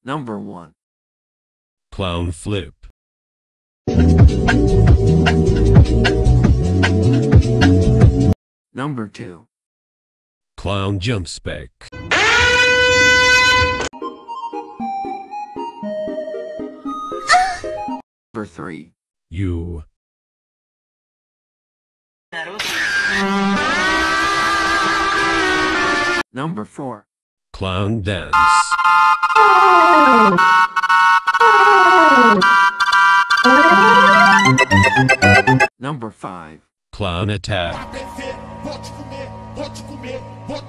Number 1. Clown flip. Number 2. Clown jump spec. Number 3. You. Number 4. Clown dance. Number 5. Clown attack.